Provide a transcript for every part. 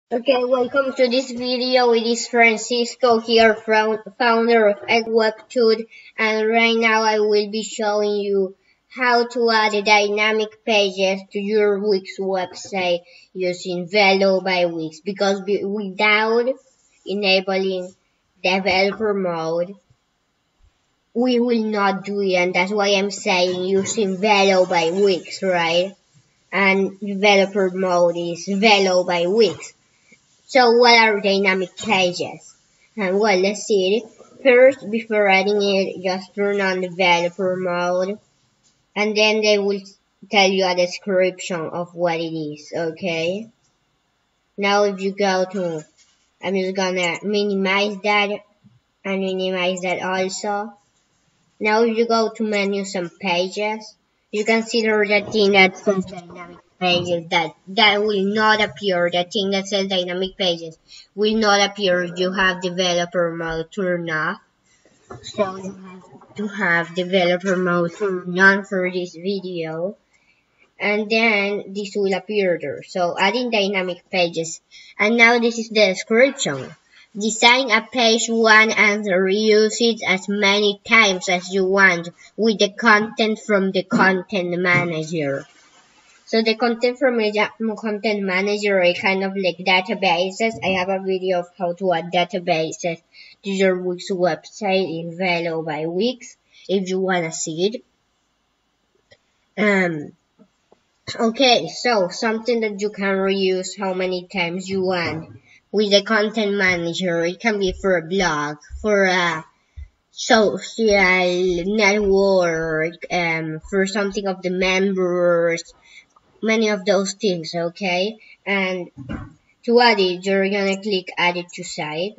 Okay, welcome to this video. It is Francisco here, founder of EggWebTut, and right now I will be showing you how to add dynamic pages to your Wix website using Velo by Wix, because without enabling developer mode, we will not do it, and that's why I'm saying using Velo by Wix, right? And developer mode is Velo by Wix. So what are dynamic pages? And well, let's see it. First, before adding it, just turn on developer mode, and then they will tell you a description of what it is, okay? Now if you go to, I'm just gonna minimize that and minimize that also. Now if you go to menus and pages, you consider the thing that says dynamic pages that will not appear. The thing that says dynamic pages will not appear if you have developer mode turned off. So you have to have developer mode turned on for this video. And then this will appear there. So adding dynamic pages. And now this is the description. Design a page one and reuse it as many times as you want with the content from the content manager. So the content from the content manager are kind of like databases. I have a video of how to add databases to your Wix website in Velo by Wix if you wanna see it. Okay, so something that you can reuse how many times you want with the content manager. It can be for a blog, for a social network, for something of the members, many of those things, okay? And to add it, you're gonna click add it to site.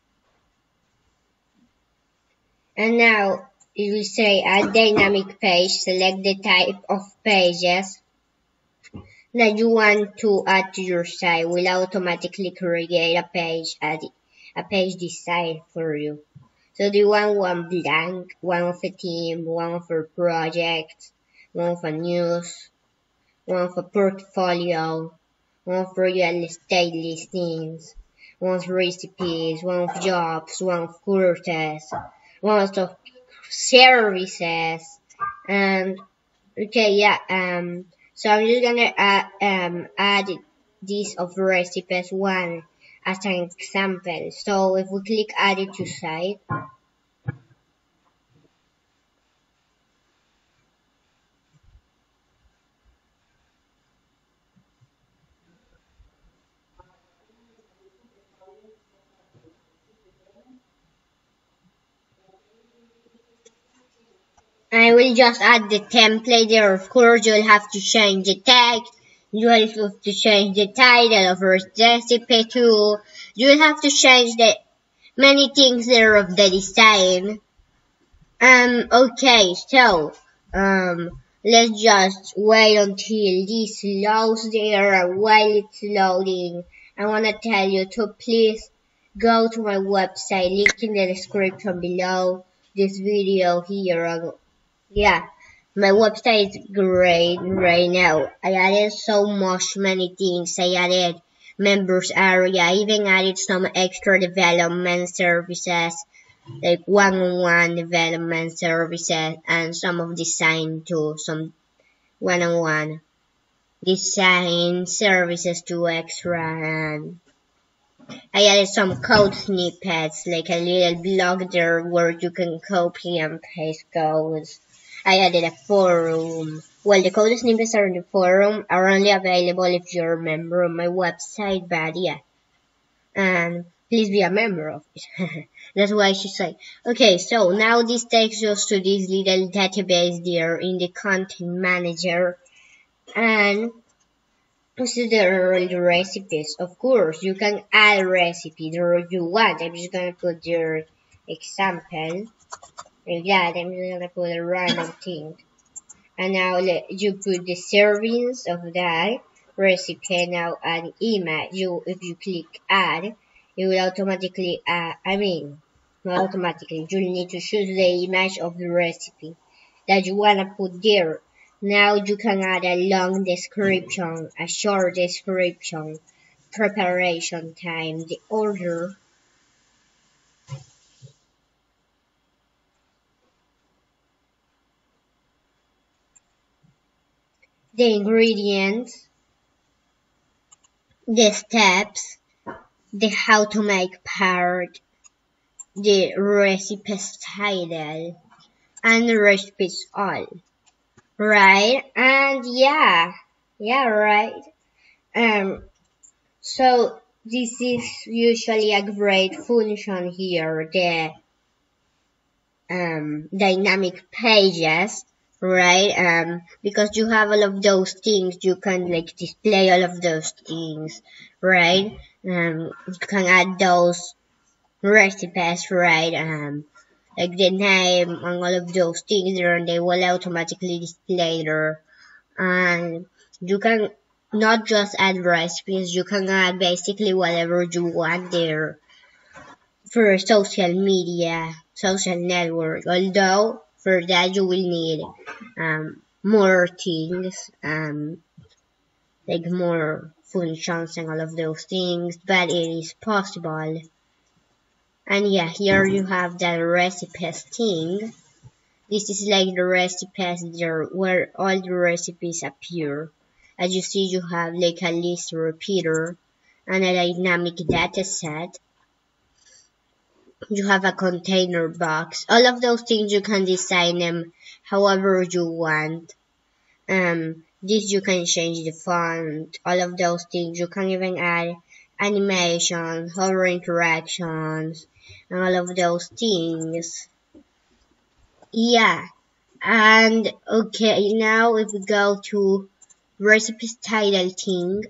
And now it will say add dynamic page, select the type of pages that you want to add to your site will automatically create a page design for you. So do you want one blank, one of a theme, one of a project, one of a news, one of a portfolio, one of real estate listings, one of recipes, one of jobs, one of courses, one of services, and okay, yeah, so I'm just gonna add this of recipes one as an example. So if we click add it to site, I will just add the template there. Of course, you'll have to change the text. You will have to change the title of your recipe too. You will have to change the many things there of the design. Okay, so, let's just wait until this loads there, and while it's loading, I wanna tell you to please go to my website, link in the description below this video here, and yeah, my website is great right now. I added so many things. I added members area, I even added some extra development services like one-on-one development services and some of design too, some one-on-one design services to extra, and I added some code snippets like a little blog there where you can copy and paste codes. I added a forum. Well, the code snippets are in the forum are only available if you're a member of my website, but yeah. And please be a member of it. That's why she said. Okay, so now this takes us to this little database there in the content manager, and this is the recipes. Of course, you can add a recipe there if you want. I'm just gonna put your example like that. I'm just gonna put a random thing, and now you put the servings of that recipe. Now add image. If you click add, it will automatically not automatically, you'll need to choose the image of the recipe that you wanna put there. Now you can add a long description, a short description, preparation time, the order, the ingredients, the steps, the how to make part, the recipes title, and the recipes all. Right? And yeah, right. Um, so this is usually a great function here, the dynamic pages, right? Because you have all of those things, you can like display all of those things, right? You can add those recipes, right? Like the name and all of those things there, and they will automatically display there. And you can not just add recipes, you can add basically whatever you want there for social media, social network. Although for that you will need more things, like more functions and all of those things, but it is possible. And yeah, here you have the recipes thing. This is like the recipes there where all the recipes appear. As you see, you have like a list repeater and a dynamic data set. You have a container box. All of those things you can design them however you want. This you can change the font. All of those things. You can even add animation, hover interactions, and all of those things. Yeah. And okay, now if we go to recipes title thing,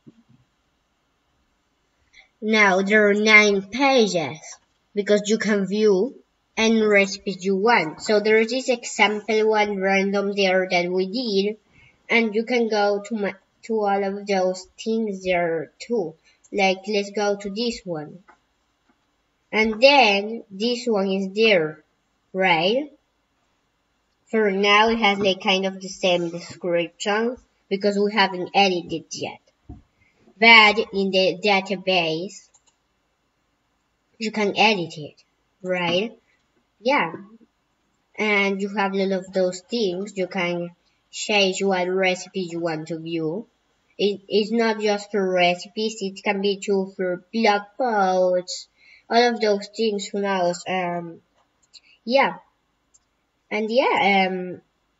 now there are 9 pages because you can view any recipes you want. So there is this example one random there that we did, and you can go to all of those things there too. Like let's go to this one, and then this one is there, right? For now, it has like kind of the same description because we haven't edited yet. But in the database, you can edit it, right? Yeah. And you have all of those things. You can change what recipe you want to view. It's not just for recipes. It can be too for blog posts, all of those things. Who knows? Yeah. And yeah.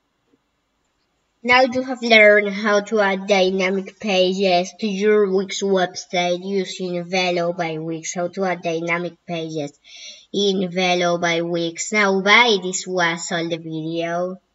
Now you have learned how to add dynamic pages to your Wix website using Velo by Wix. How to add dynamic pages in Velo by Wix. Now bye, this was all the video.